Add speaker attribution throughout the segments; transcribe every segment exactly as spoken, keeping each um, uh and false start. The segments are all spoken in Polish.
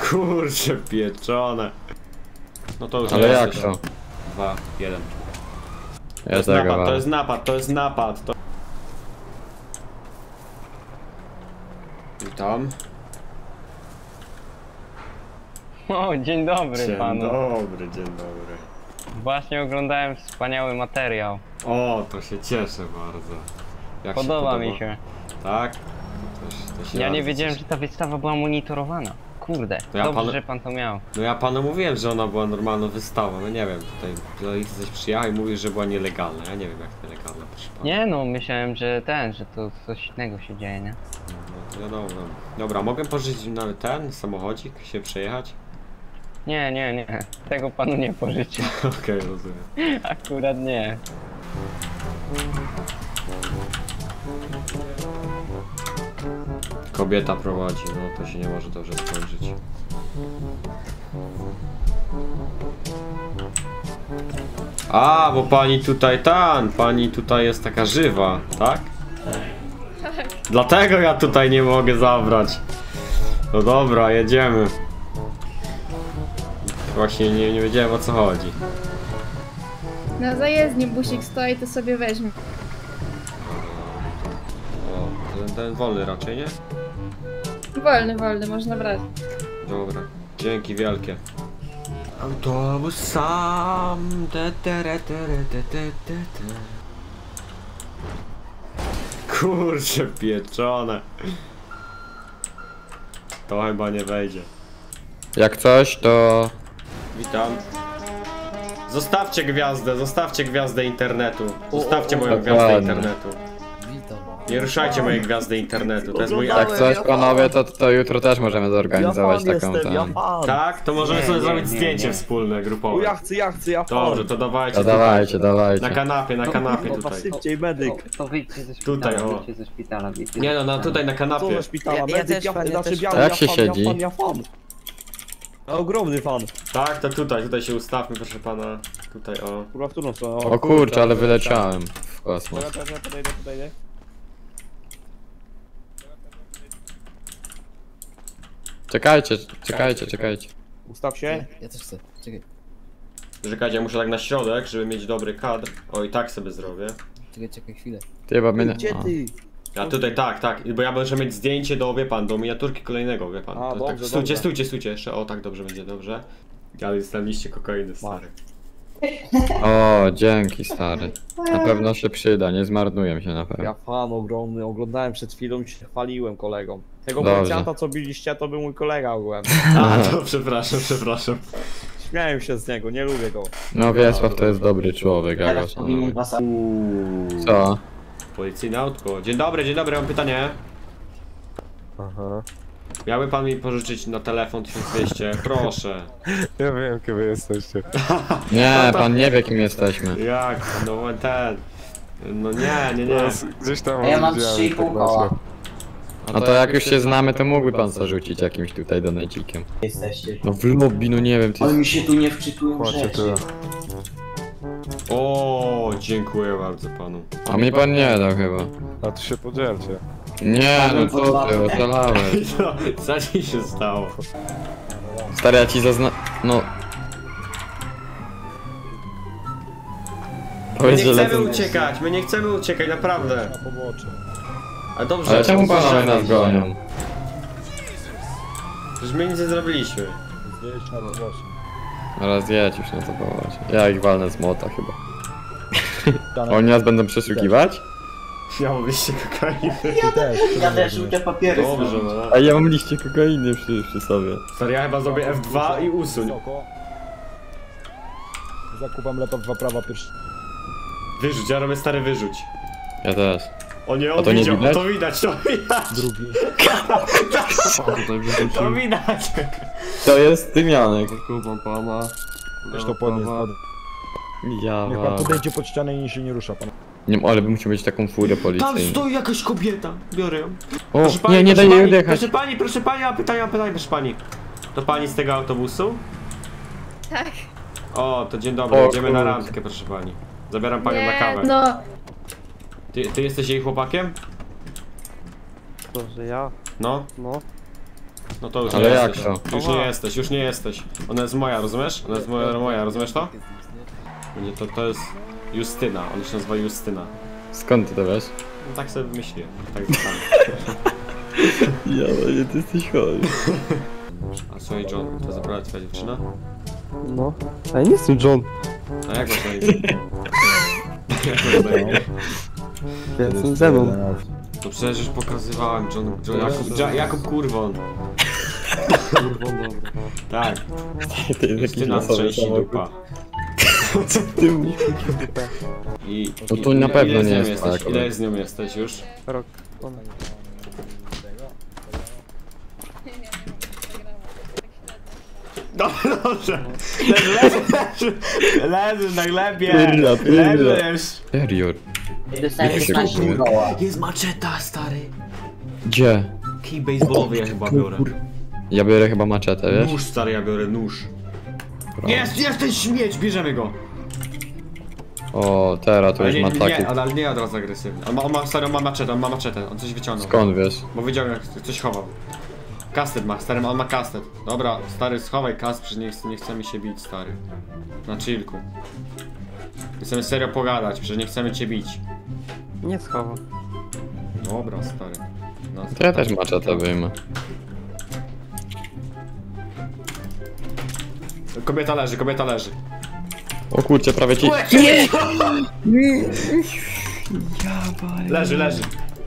Speaker 1: Kurczę pieczone. No to już
Speaker 2: ale jak to?
Speaker 1: Dwa, jeden.
Speaker 2: Ja
Speaker 1: to, jest
Speaker 2: tego
Speaker 1: napad,
Speaker 2: mam.
Speaker 1: to jest napad, to jest napad, to... Witam.
Speaker 3: O, dzień dobry
Speaker 1: Dzień
Speaker 3: panu.
Speaker 1: dobry, dzień dobry.
Speaker 3: Właśnie oglądałem wspaniały materiał.
Speaker 1: O, to się cieszę bardzo. Jak
Speaker 3: Podoba
Speaker 1: się
Speaker 3: mi się.
Speaker 1: Tak? To też, to się
Speaker 3: Ja nie
Speaker 1: bardzo
Speaker 3: wiedziałem,
Speaker 1: cieszę.
Speaker 3: że ta wystawa była monitorowana. Kurde,
Speaker 1: To ja
Speaker 3: dobrze,
Speaker 1: panu-
Speaker 3: że pan to miał.
Speaker 1: No ja panu mówiłem, że ona była normalną wystawą, no nie wiem, tutaj coś przyjechał i mówi, że była nielegalna. Ja nie wiem jak nielegalna, proszę pana.
Speaker 3: Nie no, myślałem, że ten, że to coś innego się dzieje, nie?
Speaker 1: No to wiadomo. Dobra, mogę pożyczyć nawet ten samochodzik, się przejechać?
Speaker 3: Nie, nie, nie. Tego panu nie pożyczę.
Speaker 1: Okej, okay, rozumiem.
Speaker 3: Akurat nie.
Speaker 1: Kobieta prowadzi, no to się nie może dobrze skończyć. A, bo pani tutaj tan, pani tutaj jest taka żywa, tak? Tak. Dlatego ja tutaj nie mogę zabrać. No dobra, jedziemy. Właśnie nie, nie wiedziałem o co chodzi.
Speaker 4: Na zajezdni busik stoi, to sobie weźmie.
Speaker 1: O, ten, ten wolny raczej, nie?
Speaker 4: Wolny, wolny, można brać.
Speaker 1: Dobra, dzięki wielkie. Autobus sam. Te, tere, tere, te, te, te, te. Kurczę pieczone. To chyba nie wejdzie.
Speaker 2: Jak coś, to...
Speaker 1: Witam. Zostawcie gwiazdę, zostawcie gwiazdę internetu. Zostawcie moją
Speaker 2: Dokładnie.
Speaker 1: gwiazdę internetu.
Speaker 5: Witam.
Speaker 1: Nie ruszajcie mojej gwiazdy internetu, to jest mój
Speaker 2: Jak
Speaker 1: akt.
Speaker 2: coś, panowie, to, to jutro też możemy zorganizować
Speaker 5: ja
Speaker 2: taką
Speaker 5: jestem, ja
Speaker 2: tam.
Speaker 5: fan.
Speaker 1: Tak? To możemy
Speaker 3: Nie,
Speaker 1: sobie
Speaker 3: nie,
Speaker 1: zrobić
Speaker 3: nie,
Speaker 1: zdjęcie
Speaker 3: nie.
Speaker 1: wspólne,
Speaker 5: O,
Speaker 1: grupowe.
Speaker 5: ja chcę, ja chcę, ja fan.
Speaker 1: Dobrze, to dawajcie
Speaker 2: To
Speaker 1: tutaj.
Speaker 2: dawajcie, dawajcie.
Speaker 1: Na kanapie, na kanapie
Speaker 5: Kurwa,
Speaker 1: tutaj.
Speaker 5: szybciej, medyk.
Speaker 3: To wyjdźcie ze szpitala,
Speaker 1: Tutaj, o.
Speaker 3: wyjdźcie ze szpitala, wyjdźcie
Speaker 1: Nie
Speaker 3: ze
Speaker 1: no, no
Speaker 3: szpitala.
Speaker 1: tutaj na
Speaker 5: Co
Speaker 1: kanapie.
Speaker 5: za szpitala,
Speaker 6: Ja- ja
Speaker 5: medyk,
Speaker 6: też
Speaker 5: ja,
Speaker 6: fan, ja
Speaker 5: znaczy
Speaker 6: też
Speaker 5: biały,
Speaker 2: fan.
Speaker 5: ja
Speaker 2: Jak się
Speaker 5: fan,
Speaker 2: siedzi?
Speaker 5: Ja fan, ja fan. Ja ogromny fan.
Speaker 1: Tak, to tutaj, tutaj się ustawmy, proszę pana. Tutaj, o.
Speaker 5: Kurwa, w którą stronę?
Speaker 2: O kurczę, ale wyleciałem w kosmos.
Speaker 5: Dobra, dobra, podejdę, podejdę.
Speaker 2: Czekajcie, czekajcie, czekajcie.
Speaker 5: Ustaw się.
Speaker 6: Ja, ja też chcę. Czekaj,
Speaker 1: Czekajcie, ja muszę tak na środek, żeby mieć dobry kadr. O, i tak sobie zrobię.
Speaker 6: czekaj, czekaj chwilę.
Speaker 2: Ty, bo mnie...
Speaker 5: Gdzie
Speaker 2: a.
Speaker 5: ty?
Speaker 1: Ja tutaj tak, tak, bo ja muszę mieć zdjęcie do, wie pan, do miniaturki kolejnego, wie pan.
Speaker 5: A,
Speaker 1: To,
Speaker 5: dobrze,
Speaker 1: tak, stójcie,
Speaker 5: dobrze.
Speaker 1: stójcie, stójcie jeszcze, o tak dobrze będzie, dobrze. Ale jest na liście kokainy, stary.
Speaker 2: O, dzięki stary. Na pewno się przyda, nie zmarnuję się na
Speaker 5: Ja
Speaker 2: pewno.
Speaker 5: fan ogromny, oglądałem przed chwilą i się chwaliłem kolegom. Tego
Speaker 2: Dobrze.
Speaker 5: policjanta, co biliście, to był mój kolega ogółem.
Speaker 1: A, to przepraszam, przepraszam.
Speaker 5: Śmiałem się z niego, nie lubię go.
Speaker 2: No Wiesław to jest dobry człowiek, ja go szanuję. Co?
Speaker 1: Policyjne autko. Dzień dobry, dzień dobry, mam pytanie.
Speaker 7: Aha.
Speaker 1: Miałby pan mi pożyczyć na telefon tysiąc dwieście? Proszę.
Speaker 7: Ja wiem, kim wy jesteście.
Speaker 2: Nie, pan nie wie kim jesteśmy.
Speaker 1: Jak? No ten. No nie, nie, nie.
Speaker 7: Gdzieś tam
Speaker 6: A ja mam
Speaker 7: widziałem
Speaker 6: trzy i pół
Speaker 7: informację.
Speaker 6: koła.
Speaker 2: No to jak już się znamy, to mógłby pan zarzucić jakimś tutaj donecikiem.
Speaker 6: Jesteście.
Speaker 2: No w lobby, no nie wiem, ty...
Speaker 6: Oni mi się tu nie wczytują w
Speaker 7: Macie
Speaker 6: rzeczy.
Speaker 7: tyle.
Speaker 1: O, dziękuję bardzo panu.
Speaker 2: A mi pan nie dał chyba.
Speaker 7: A tu się podzielcie.
Speaker 2: Nie, no co ty, oszalałeś.
Speaker 1: No, co ci się stało?
Speaker 2: Stary, ja ci zazna... No...
Speaker 1: My
Speaker 2: Powiedz,
Speaker 1: nie
Speaker 2: że
Speaker 1: chcemy
Speaker 2: lecę...
Speaker 1: uciekać, my nie chcemy uciekać, naprawdę.
Speaker 5: Na pobocze.
Speaker 1: A dobrze,
Speaker 2: Ale czemu
Speaker 1: proszę,
Speaker 2: panowie nas gonią?
Speaker 1: Przecież my nic nie zrobiliśmy.
Speaker 5: Zjeść na pobocze.
Speaker 2: Teraz jedź już na to powołać. Ja ich walnę z młota chyba. Oni nas będą przeszukiwać?
Speaker 1: Miałobyście kokainy.
Speaker 5: Ty też.
Speaker 6: Ja też te papiery
Speaker 1: Dobrze,
Speaker 6: zrobić.
Speaker 1: no.
Speaker 2: A ja mam liście kokainy przy, przy sobie.
Speaker 1: Stary, ja chyba zrobię F dwa i usuń.
Speaker 5: Wysoko. Zakupam laptop dwa prawa pierwszy.
Speaker 1: Wyrzuć, ja robię stary wyrzuć.
Speaker 2: Ja też.
Speaker 1: O nie,
Speaker 2: A
Speaker 1: on
Speaker 2: to nie
Speaker 1: widział,
Speaker 2: widać?
Speaker 1: to widać, to widać.
Speaker 5: Drugi.
Speaker 1: To widać.
Speaker 2: To jest Tymianek.
Speaker 5: Weź to podnieść.
Speaker 2: Ja
Speaker 5: Niech pan podejdzie pod ścianę i się nie rusza pan.
Speaker 2: Nie, ale by musiał mieć taką furę
Speaker 1: Tam
Speaker 2: policyjną.
Speaker 1: stoi jakaś kobieta. Biorę ją.
Speaker 2: O,
Speaker 1: Proszę pani,
Speaker 2: nie, nie
Speaker 1: proszę
Speaker 2: daj jej
Speaker 1: pani,
Speaker 2: odjechać.
Speaker 1: Proszę pani, proszę pani, a pytania, a pytania, proszę pani. To pani z tego autobusu?
Speaker 4: Tak.
Speaker 1: O, to dzień dobry,
Speaker 2: O,
Speaker 1: jedziemy na
Speaker 2: kurde.
Speaker 1: randkę, proszę pani. Zabieram panią na
Speaker 4: Nie,
Speaker 1: kawę.
Speaker 4: no.
Speaker 1: Ty, ty jesteś jej chłopakiem?
Speaker 8: To, że ja?
Speaker 1: No.
Speaker 8: No.
Speaker 1: No to już
Speaker 2: Ale
Speaker 1: nie
Speaker 2: jak
Speaker 1: jesteś.
Speaker 2: to?
Speaker 1: Już nie jesteś, już nie jesteś. Ona jest moja, rozumiesz? Ona jest moja, moja, rozumiesz to? Nie, to, to jest Justyna, ona się nazywa Justyna.
Speaker 2: Skąd ty to wiesz?
Speaker 1: No, tak sobie wymyśliłem. Tak zostanie.
Speaker 2: Ja, nie, ty jesteś chory.
Speaker 1: A słuchaj John, to zabrała twoja dziewczyna?
Speaker 5: No. A ja nie jestem John.
Speaker 1: A jak masz na imię? Jak masz na imię?
Speaker 5: Ja jestem Zenon.
Speaker 1: To przecież już pokazywałem John, John Jakub, ja, Jakub Kurwon.
Speaker 5: Kurwa, dobra.
Speaker 1: Tak,
Speaker 2: Ty jest
Speaker 1: Justyna strzęsi dupa.
Speaker 2: Ty
Speaker 1: I,
Speaker 2: No to
Speaker 1: i-
Speaker 2: na
Speaker 1: ile-
Speaker 2: pewno
Speaker 1: ile z
Speaker 2: nie
Speaker 1: nią
Speaker 2: jest
Speaker 1: jesteś?
Speaker 2: tak,
Speaker 1: Ile
Speaker 2: ale-
Speaker 1: z nią jesteś już?
Speaker 5: Rok.
Speaker 1: Dobrze, dobrze. Leży, leży na glebie.
Speaker 2: Pyrla, pyrla.
Speaker 1: Leżysz.
Speaker 2: Serio?
Speaker 6: Dostałem
Speaker 2: Jak się
Speaker 6: szesnaście
Speaker 2: kupuje?
Speaker 6: koła.
Speaker 1: Jest maczeta, stary.
Speaker 2: Gdzie?
Speaker 1: Kij baseballowy ja chyba biorę.
Speaker 2: Ja biorę chyba maczetę, wiesz?
Speaker 1: Nóż, stary, ja biorę nóż.
Speaker 2: Dobra.
Speaker 1: Jest, jest ten śmieć, bierzemy go.
Speaker 2: O, teraz to
Speaker 1: Ale
Speaker 2: już
Speaker 1: nie,
Speaker 2: ma
Speaker 1: nie,
Speaker 2: taki.
Speaker 1: nie, ale nie od razu agresywny. On ma, on ma, stary, on ma maczetę, on ma maczetę, on coś wyciągnął.
Speaker 2: Skąd wiesz?
Speaker 1: Bo wiedział jak coś chował. Kastet ma, stary, on ma kastet. Dobra, stary, schowaj kast, przecież nie, ch- nie chcemy się bić, stary. Na chillku. Chcemy serio pogadać, przecież nie chcemy cię bić.
Speaker 5: Nie schowa.
Speaker 1: Dobra, stary. No,
Speaker 2: To ja też maczetę wyjmę.
Speaker 1: Kobieta leży, kobieta leży.
Speaker 2: O kurczę, prawie ci...
Speaker 1: Leży, leży.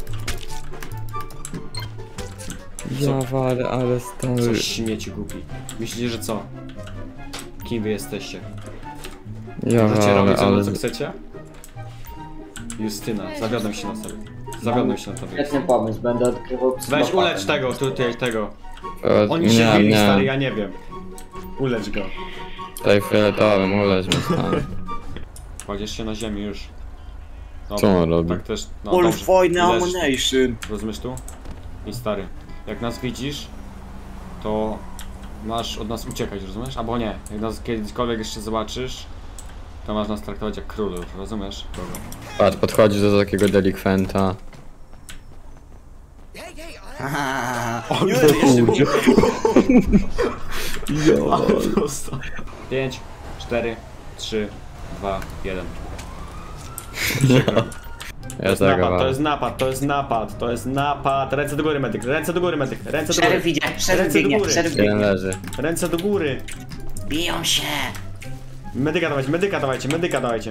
Speaker 2: Ja walę, ale stary...
Speaker 1: Coś śmieci głupi. Myślicie, że co? Kim wy jesteście?
Speaker 2: Ja
Speaker 1: Możecie
Speaker 2: walę,
Speaker 1: robić ze mną
Speaker 2: ale...
Speaker 1: co chcecie? Justyna, zawiodłem się na sobie. Zawiodłem się na tobie.
Speaker 6: Świetny pomysł, będę odkrywał
Speaker 1: Weź
Speaker 6: psychopatę.
Speaker 1: ulecz tego, tutaj tego.
Speaker 2: E,
Speaker 1: Oni się
Speaker 2: nie,
Speaker 1: bili,
Speaker 2: nie.
Speaker 1: stary, ja nie wiem. Ulecz go.
Speaker 2: Tutaj fioletowym, ulecz mnie stary.
Speaker 1: Kładziesz się na ziemi już. Dobra,
Speaker 2: Co on robi?
Speaker 1: Tak też, no
Speaker 8: All
Speaker 1: dobrze.
Speaker 8: fajny
Speaker 1: Leżysz.
Speaker 8: ammunition.
Speaker 1: Rozumiesz tu? I stary, jak nas widzisz, to masz od nas uciekać, rozumiesz? Albo nie, jak nas kiedykolwiek jeszcze zobaczysz, to masz nas traktować jak królów, rozumiesz? Dobra.
Speaker 2: Patrz, podchodzisz do takiego delikwenta.
Speaker 1: O nie,
Speaker 2: Kurczę.
Speaker 1: prosto. pięć, cztery, trzy, dwa, jeden. To
Speaker 2: Ja
Speaker 1: jest
Speaker 2: tego
Speaker 1: napad, to
Speaker 2: walę.
Speaker 1: jest napad, to jest napad, to jest napad. Ręce do góry, medyk, ręce do góry, medyk, ręce do
Speaker 6: Szeryf
Speaker 1: góry.
Speaker 6: idzie, szeryf
Speaker 1: Ręce do
Speaker 6: biegnie,
Speaker 1: góry.
Speaker 6: szeryf
Speaker 2: Jeden
Speaker 6: biegnie.
Speaker 2: leży.
Speaker 1: Ręce do góry.
Speaker 6: Biją się.
Speaker 1: Medyka dawajcie, medyka dawajcie, medyka dawajcie.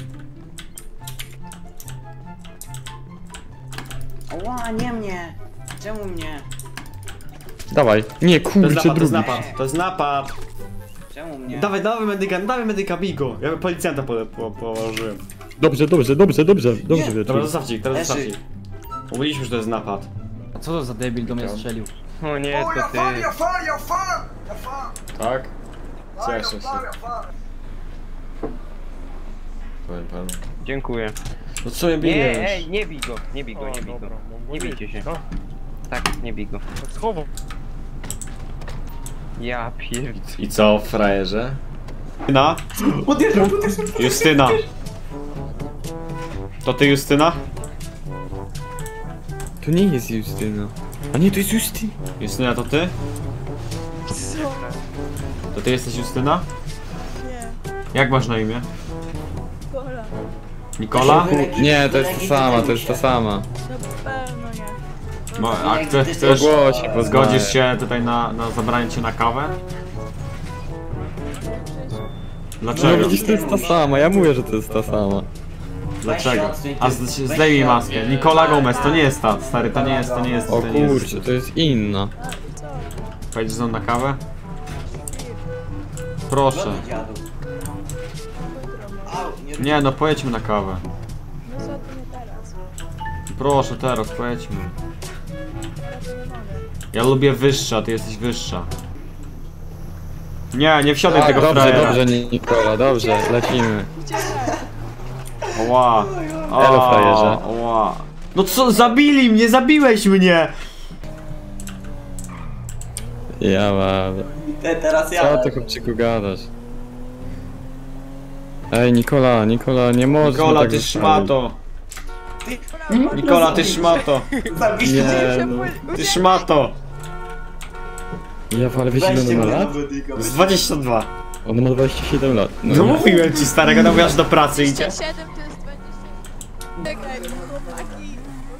Speaker 6: Ła, nie mnie. Czemu mnie?
Speaker 2: Dawaj. Nie,
Speaker 1: To jest
Speaker 2: kurczę,
Speaker 1: napad, to jest
Speaker 2: drugi.
Speaker 1: napad, to jest napad.
Speaker 6: Czemu mnie?
Speaker 1: Dawaj, dawaj medyka, dawaj medyka, bij go. Ja policjanta po, po, położyłem.
Speaker 2: Dobrze, dobrze, dobrze, dobrze, dobrze,
Speaker 1: Dobra,
Speaker 2: wieczór.
Speaker 1: zostawcie ich, teraz
Speaker 6: Leży.
Speaker 1: zostawcie ich. Mówiliśmy, że to jest napad.
Speaker 9: Co to za debil do mnie strzelił?
Speaker 3: O nie, to ty.
Speaker 1: Tak? Cieszę się. Powiem panu.
Speaker 3: Dziękuję.
Speaker 1: No co mnie
Speaker 3: Nie,
Speaker 1: bijesz?
Speaker 3: ej, nie bij go, nie bij go, nie bij go. Nie bijcie się. Tak, nie bij go.
Speaker 5: Schował.
Speaker 3: Ja pierd...
Speaker 1: I co, frajerze? Justyna? Justyna! To ty, Justyna?
Speaker 2: To nie jest Justyna. A nie, to jest Justyna.
Speaker 1: Justyna, to ty? To ty jesteś Justyna?
Speaker 4: Nie,
Speaker 1: Jak masz na imię?
Speaker 4: Kola.
Speaker 1: Nikola?
Speaker 2: Nie, to jest ta sama, to jest ta sama.
Speaker 4: Na pewno nie.
Speaker 1: Mo- a chcesz, chcesz,
Speaker 2: Ogłosi, bo
Speaker 1: zgodzisz
Speaker 2: znaję.
Speaker 1: się tutaj na, na zabranie cię na kawę?
Speaker 2: No
Speaker 1: Dlaczego?
Speaker 2: widzisz, to jest ta sama, ja mówię, że to jest ta sama.
Speaker 1: Dlaczego? A z- zdejmij maskę. Nikola Gomez, to nie jest ta, stary, to nie jest, to nie jest,
Speaker 2: O
Speaker 1: to nie jest.
Speaker 2: kurczę, to jest inna.
Speaker 1: Pojedziesz ze mną na kawę? Proszę.
Speaker 6: Dziadu.
Speaker 1: Nie no, pojedźmy na kawę.
Speaker 4: No co ty nie teraz?
Speaker 1: Proszę, teraz pojedźmy.
Speaker 4: Teraz nie mogę.
Speaker 1: Ja lubię wyższa, a ty jesteś wyższa. Nie, nie wsiadaj tego
Speaker 2: Dobrze,
Speaker 1: frajera.
Speaker 2: dobrze, Nikola, dobrze, lecimy.
Speaker 1: Ła.
Speaker 2: Elo, frajerze.
Speaker 1: Ła. No co, zabili mnie, zabiłeś mnie!
Speaker 2: Ja mam.
Speaker 6: Te, teraz
Speaker 2: Co
Speaker 6: ja.
Speaker 2: ty, chłopczyku, gadasz? Ej, Nikola, Nikola, nie możesz
Speaker 1: Nikola,
Speaker 2: tak
Speaker 1: ty
Speaker 2: zostawić.
Speaker 1: szmato. Nikola, ty szmato.
Speaker 6: Zabiście.
Speaker 2: Nie, no.
Speaker 1: Ty szmato.
Speaker 2: Ja, ale wiesz ile
Speaker 6: Weźcie
Speaker 2: on ma
Speaker 6: mnie
Speaker 2: lat?
Speaker 6: na medyka.
Speaker 1: Z dwadzieścia dwa.
Speaker 2: On ma dwadzieścia siedem lat.
Speaker 1: No mówiłem ci starego, no wiesz do pracy idzie.
Speaker 8: dwadzieścia siedem to jest dwadzieścia. Czekaj, chłopaki.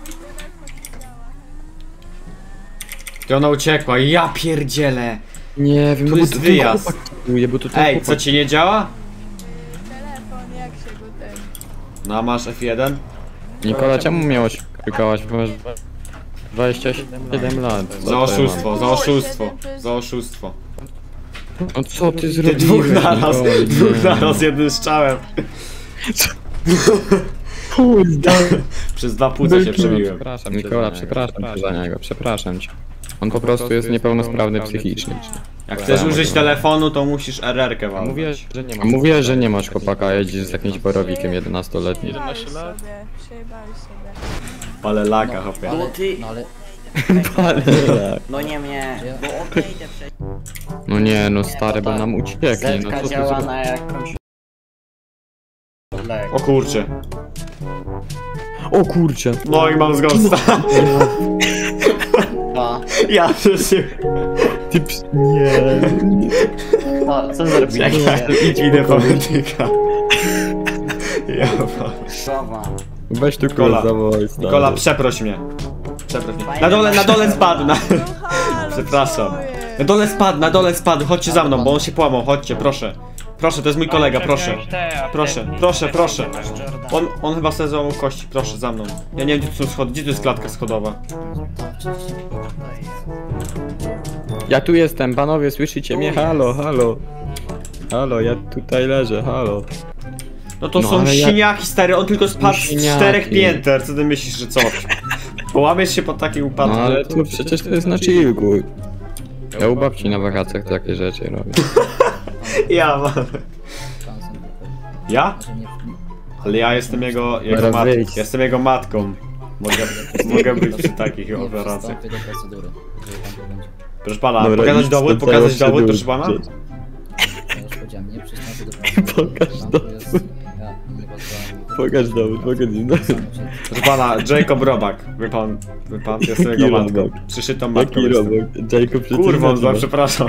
Speaker 1: Ty ona uciekła, ja pierdzielę.
Speaker 2: Nie wiem,
Speaker 1: Tu
Speaker 2: no bo
Speaker 1: jest
Speaker 2: to ten
Speaker 1: wyjazd.
Speaker 2: chłopak kieruje, bo to ten
Speaker 1: Ej,
Speaker 2: chłopak...
Speaker 1: co ci nie działa?
Speaker 8: Telefon, jak się go ten...
Speaker 1: No a masz F jeden?
Speaker 2: Nikola, czemu miałeś klikałaś? Bo masz dwadzieścia siedem lat. Co
Speaker 1: Za
Speaker 2: to
Speaker 1: oszustwo, za
Speaker 8: O,
Speaker 1: oszustwo,
Speaker 8: siedem to jest-
Speaker 1: za oszustwo.
Speaker 2: mam? No co ty
Speaker 1: Ty
Speaker 2: zrobiłeś?
Speaker 1: dwóch naraz,
Speaker 2: Nikola, nie.
Speaker 1: dwóch naraz jednym strzałem.
Speaker 2: Kurde.
Speaker 1: Przez dwa płuca się przebiłem.
Speaker 2: Przepraszam, Nikola, przepraszam cię za niego, przepraszam cię. On po prostu jest niepełnosprawny psychicznie.
Speaker 1: Jak chcesz użyć telefonu, to musisz R R-kę
Speaker 2: A mówię,
Speaker 1: walnąć.
Speaker 2: że nie masz. Mówię, że nie masz chłopaka, a jeździsz z jakimś borowikiem jedenastoletnim.
Speaker 8: Przejebali sobie, przejebali sobie.
Speaker 1: Ale laka, hopie.
Speaker 6: No ty,
Speaker 9: No ale...
Speaker 6: no nie mnie, bo odejdę przecież.
Speaker 2: No nie, no stary, bo nam ucieknie, no
Speaker 6: Zetka
Speaker 2: co ty
Speaker 6: działa
Speaker 2: zrobisz?
Speaker 6: na jakąś...
Speaker 1: O kurcze.
Speaker 2: O kurczę.
Speaker 1: No i mam zgosta.
Speaker 6: A,
Speaker 1: Ja przecież...
Speaker 2: Ty ps... Nie.
Speaker 6: co, co zrobiłeś?
Speaker 1: Czekaj, idę po medyka. Ja
Speaker 6: Słowa.
Speaker 2: Weź tu
Speaker 1: Nikola.
Speaker 2: kola zawołaj, stary.
Speaker 1: Nikola, przeproś mnie. Przeproś mnie. Na dole, na dole spadł, na... Przepraszam. Na dole spadł, na dole spadł, chodźcie za mną, bo on się połamał, chodźcie, proszę. Proszę, to jest mój kolega, proszę. Proszę, proszę, proszę. On, on chyba sobie złamał kości, proszę, za mną. Ja nie wiem, gdzie tu są schody, gdzie tu jest klatka schodowa?
Speaker 2: Ja tu jestem, panowie, słyszycie mnie? Halo, halo. Halo, ja tutaj leżę, halo.
Speaker 1: No to
Speaker 2: No,
Speaker 1: są
Speaker 2: ale jak-
Speaker 1: siniaki, stary, on tylko spadł z
Speaker 2: Siniaki.
Speaker 1: czterech pięter, co ty myślisz, że co? Połamiesz się po takim upadku?
Speaker 2: No ale tu przecież to jest na chillku. Ja u babci na wakacjach takie rzeczy robię.
Speaker 1: Ja mam.
Speaker 9: Szansą
Speaker 1: Ja?
Speaker 9: że nie...
Speaker 1: Ale ja jestem jego, jego
Speaker 2: Teraz
Speaker 1: mat...
Speaker 2: wyjdź.
Speaker 1: Jestem jego matką. Mogę, mogę być przy takich
Speaker 9: Nie
Speaker 1: operacjach.
Speaker 9: przystąpię do procedury. Jeżeli pan to będzie.
Speaker 1: Proszę pana,
Speaker 2: Dobra,
Speaker 1: pokazać
Speaker 2: idź
Speaker 1: dowód,
Speaker 2: stąd,
Speaker 1: pokazać
Speaker 2: teraz
Speaker 1: dowód,
Speaker 2: się
Speaker 1: proszę pana?
Speaker 2: dowód.
Speaker 9: Ja już powiedziałem, nie przystąpię do procedury.
Speaker 2: Pokaż
Speaker 9: Pan
Speaker 2: dowód.
Speaker 9: to jest... Ja nie pozwalam...
Speaker 2: Pokaż dowód, pokaż dowód.
Speaker 1: Proszę pana, Jacob Robak. Wie pan, wie pan, jestem jego
Speaker 2: Jaki
Speaker 1: matką.
Speaker 2: Robak?
Speaker 1: Przyszitą matką
Speaker 2: Jaki
Speaker 1: jestem.
Speaker 2: robot? Jacob przecież
Speaker 1: Kurwa,
Speaker 2: nazywa.
Speaker 1: zła, przepraszam.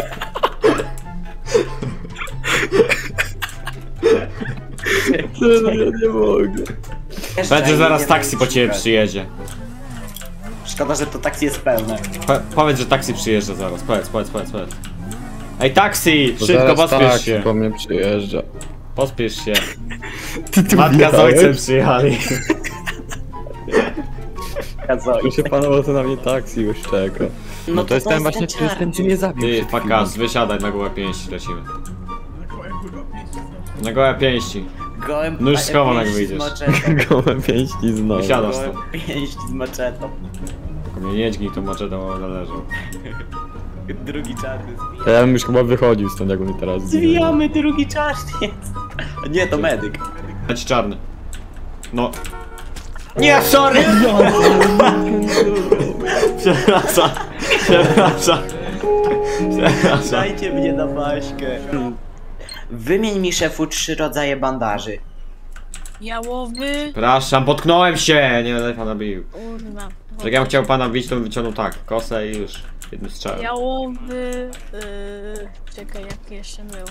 Speaker 2: Ja nie mogę.
Speaker 1: Będzie zaraz taksi po ciebie przyjedzie.
Speaker 6: Szkoda, że to taksi jest pełne.
Speaker 1: Po, powiedz, że taksi przyjeżdża zaraz. Powiedz, powiedz, powiedz, powiedz. Ej, taksi!
Speaker 2: To
Speaker 1: Szybko,
Speaker 2: zaraz
Speaker 1: pospiesz
Speaker 2: tak,
Speaker 1: się.
Speaker 2: po mnie przyjeżdża.
Speaker 1: Pospiesz się.
Speaker 2: Ty tu
Speaker 1: Matka z
Speaker 2: wjechałeś?
Speaker 1: ojcem przyjechali.
Speaker 2: Proszę pana, bo to na mnie taksi już czeka. No, to, jest ten właśnie, to jest ten, co mnie zabił.
Speaker 1: Ty,
Speaker 2: przed chwilą.
Speaker 1: fakas, wysiadaj na gołe pięści, lecimy. Na gołe pięści.
Speaker 6: Gołem
Speaker 1: No już schował, jak
Speaker 6: pięści z
Speaker 1: wyjdziesz.
Speaker 6: maczetą.
Speaker 2: Gołe pięści znowu.
Speaker 1: Wysiadasz
Speaker 6: Gołem
Speaker 1: tam.
Speaker 6: pięści z maczetą.
Speaker 1: Tylko mnie nie dźgnij, to maczetą należą.
Speaker 6: Drugi czarny
Speaker 2: Ja bym już chyba wychodził stąd, jak mnie teraz zginął.
Speaker 6: Zwijamy, drugi czarny. Nie, to medyk.
Speaker 1: Leci czarny. No. Nie, sorry! Przepraszam. Przepraszam. Przepraszam.
Speaker 6: Dajcie mnie na paśkę. Wymień mi, szefu, trzy rodzaje bandaży.
Speaker 8: Jałowy...
Speaker 1: Przepraszam, potknąłem się! Nie będę pana bił.
Speaker 8: Kurwa.
Speaker 1: Jak ja bym chciał pana bić, to bym wyciągnął tak, kosę i już. Jednym strzałem.
Speaker 8: Jałowy... Yy... Czekaj, jak jeszcze był.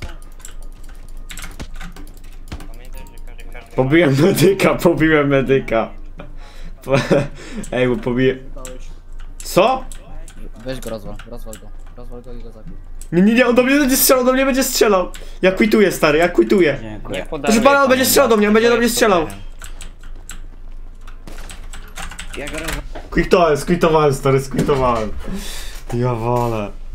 Speaker 1: Pobiłem medyka, pobiłem medyka. Po... Ej, bo pobiję... Co?
Speaker 9: Weź go rozwal, rozwal go. Rozwal go i go zabij.
Speaker 1: Nie, nie, nie, on do mnie będzie strzelał, do mnie będzie strzelał. Ja quituję, stary, ja quituję.
Speaker 6: Dziękuję.
Speaker 1: Proszę pana, on będzie strzelał do mnie, on będzie do mnie strzelał.
Speaker 6: Ja go roz...
Speaker 1: Quitowałem, squitowałem, stary, squitowałem. Ja walę.